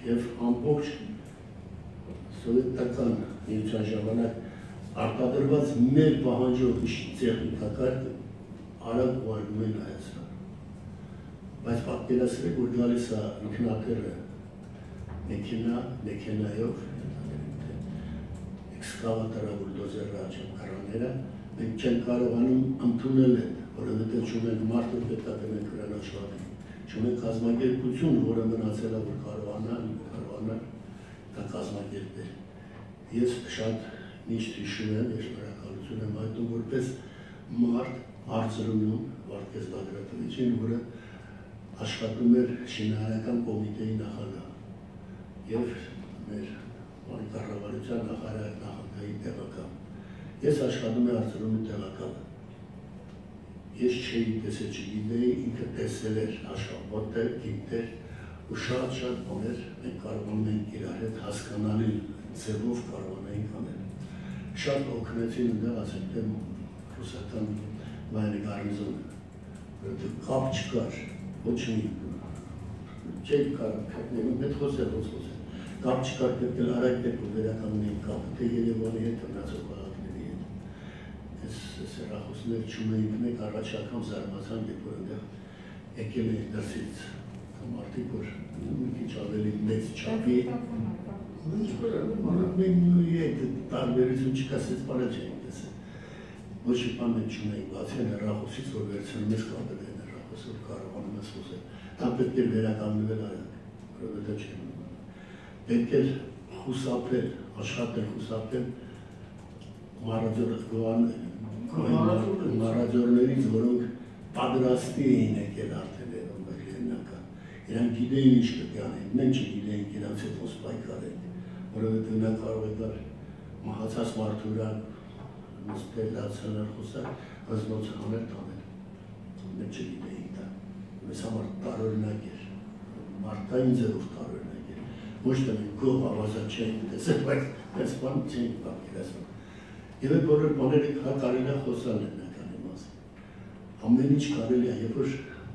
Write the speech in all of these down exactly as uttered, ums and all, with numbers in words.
եւ ամբողջ սովետական միության ժամանակ արտադրված մեր պահանջող տեխնիկակարգը արագ ուղարկում են Հայաստան։ Բայց պատկերացրեք, որ գալիս է ինքնաթիռը մեքենա, մեքենայով, էքսկավատորա, բուլդոզերը, ճամփարանները, մենք չենք կարողանում ընդունել են, որովհետև չունենք մարդը պետք է գնենք նրան աշխատի, չունենք կազմակերպություն, որը մնացել է, որ կարողանալ, կարողանալ դա կազմակերպել։ Ես շատ միշտ հիշում եմ, ես շնորհակալություն եմ հայտնում որպես մարդ Արցրունում Վարդգես Բագրատովիչին, որը աշխատում էր շինարարական կոմիտեի նախագահ եւ մեր կառավարության նախագահի տեղակալ։ Ես աշխատում եմ Արցրունու տեղակալը։ Ես չէի տեսել, չգիտեի, ինքը տեսել էր, աշխատել, գիտեր ու շատ-շատ բաներ մենք կարողանում ենք իրար հետ հասկանալի ձևով կարողանայինք անել։ Շատ օգնեցին ընդեղ ասենք թե ռուսական վայրի գարնիզոնը, որովհետև կապ չկար, ոչ մի չէի կարող քննելու, պետք խոսել, ոնց խոսել, կապ չկար, պետք է արագ պետք ու վերականգնեին կապը, թե Երևանի հետ, մնացող քաղաքների հետ։ Այս հեռախոսներ չունեինք, մենք առաջ անգամ զարմացանք, երբ որ ընդեղ եկել էին դրսից մարդիկ, որ մի քիչ ավելի մեծ չափի տարբերություն չկա, սենց բանը չենք տեսել։ Ոչ մի բան մենք չունեինք, բացի այն հեռախոսից, որ վերցնում ես կապել այն հեռախոսը, որ կարողանում ես խոսել։ Դա պետք էր վերականգնվել արագ, որովհետև չեմ ունում։ Պետք էր խուսափել, աշխատել, խուսափել մարաձորներից, որոնք պատրաստի էին եկել արդեն մեր հերնական։ Իրանք գիտեին ինչ պետք է անեն, մենք չգիտեինք իրանց հետ ոնց պայքարել, որովհետև նա կարող է գալ մահացած մարդու վրա նստել, լացանել, խոսալ, բայց ոնց անել տանել։ Մենք չգիտեինք դա։ Մեզ համար տարօրինակ էր, մարդկային ձևով տարօրինակ էր։ Ոչ թե մենք գող ավազակ չէինք տեսել, բայց այս բան չէինք պատկերացնում։ Եվ այդ բոլոր բաները կարելի է խոսալ ներնականի մասին։ Ամեն ինչ կարելի է, երբ որ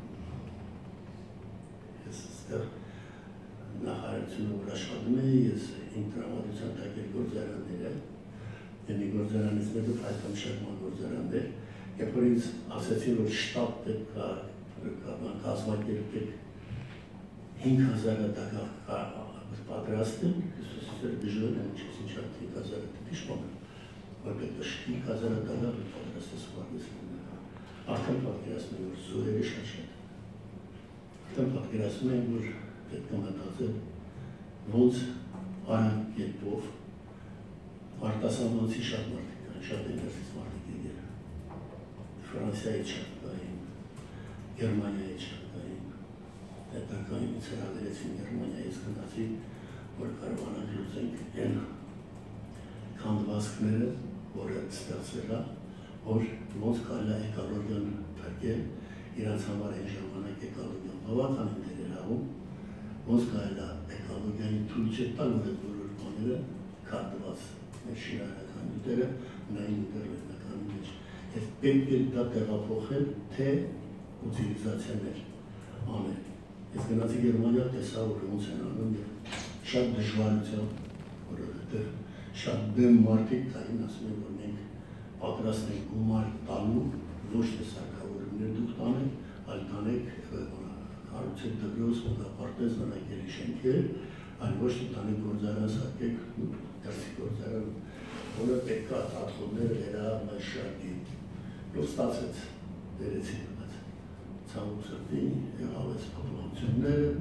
ես այստեղ նախարարությունը որ աշխատում էի, ես իմ տրամադրության տակ էր գործարանները, եւ մի գործարանից մեկը փայտամշակման գործարանն էր, երբ որ ինձ ասացին, որ շտապ պետք է կազմակերպել հինգ հազար տակով պատրաստել, ես ասել դժվար է, ինչ ինչ հինգ հազար դիշմոն, որ պետք է հինգ հազար տակով պատրաստես ուղարկել։ Արդեն պատկերացնում եմ, որ զորերը շատ-շատ։ Արդեն պատկերացնում եմ, որ պետք է մտածել ոնց արագ կերպով արտասահմանցի շատ մարդիկ կան, շատ ներսից մարդիկ եկել։ Ֆրանսիայից շատ կային, Գերմանիայից շատ կային, հետագայինից հրավիրեցին Գերմանիայից գնացի, որ կարողանանք լուծենք այն քանդվածքները, որը ստացվել է, որ ոնց կարելի է էկոլոգիան փրկել, իրանց համար այն ժամանակ էկոլոգիան բավականին դեր էր հաղում, ոնց կարելի է էկոլոգիային թույլ չտալ, որ այդ բոլոր բաները քանդված մեր շինարարական նյութերը ունային ուտել վերնականի մեջ։ Եվ պետք է դա տեղափոխել, թե ուտիլիզացիաներ անել։ Ես գնացի Գերմանիա, տեսա, որ ոնց են անում եւ շատ դժվարությամբ, որովհետեւ շատ դեմ մարդիկ կային, ասում են, որ մենք պատրաստ ենք գումար տալու, ոչ թե սարքավորումներ դուք տանեք, այլ տանեք կառուցեք դպրոց, մոտապարտեզ, նանակելի շենքեր, այլ ոչ թե տանեք գործարան սարքեք, դրսի գործարան, որը պետք է ատխոները վերա մաշակի, ու ստացեց վերեցին, բայց ցավոք սրտի եղավ այս փոփոխությունները,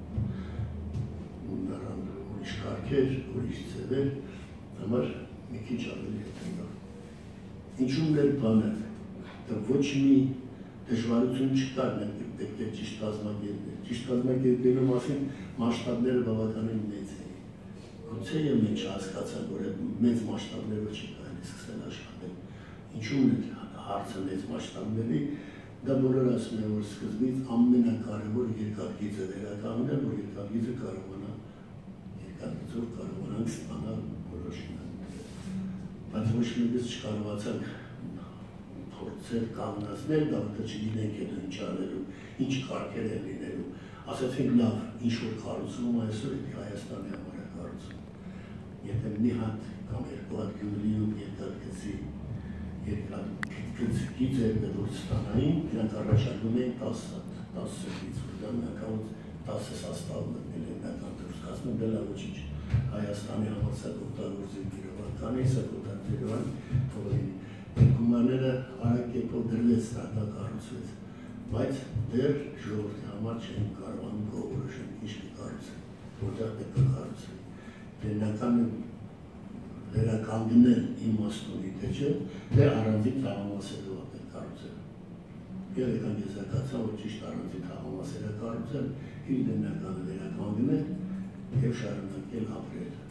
նրան ուրիշ կարգեր, ուրիշ ձևեր, համար մի քիչ ավելի հետագա։ Ինչու մեր բանը, դա ոչ մի դժվարություն չկար, մենք պետք է ճիշտ կազմակերպել։ Ճիշտ կազմակերպելու մասին մասշտաբները բավականին մեծ էին։ Գուցե եւ մենք չհասկացանք, որ այդ մեծ մասշտաբներով չի կարելի սկսել աշխատել։ Ինչու՞ն է հարցը մեծ մասշտաբների, դա բոլորը ասում են, որ սկզբից ամենակարևոր երկաթգիծը վերականգնել, որ երկաթգիծը կարողանա երկաթգծով կարողանանք ստանալ որոշումներ։ Բայց ոչ մեկից չկարողացանք փորձել կանգնացնել, դա որտեղ չգիտենք հետո ինչ անելու, ինչ կարգեր են լինելու։ Ասացինք լավ, ինչ որ կառուցվում այսօր, եթե Հայաստանի համար է կառուցում։ Եթե մի հատ կամ երկու հատ Գյումրիում երկաթգծի երկաթգծի ձեռքը դուրս ստանային, նրանք առաջարկում էին տասը հատ, տասը սրտից, որ դա միակամից տասը սաստավ մտնել են միական դուրս կազմում, դա լավ ոչինչ։ Հայաստանի համար սա կօգտագործի Երևանի, սա կօգտագործի Երևանի, թող լինի։ Գումարները արագ կերպով դրվեց, դա կառուցվեց, բայց դեռ ժողովրդի համար չեն կարողանում որոշել ինչ կկառուցել, որտեղ պետք է կառուցվի։ Բնական վերականգնել իմաստունի թե չէ, թե առանձին թաղամասերով է պետք կառուցել։ Եվ եկան եզրակացան, որ ճիշտ առանձին թաղամասեր է կառուցել, իր բնականը վերականգնել և շարունակել ապրել։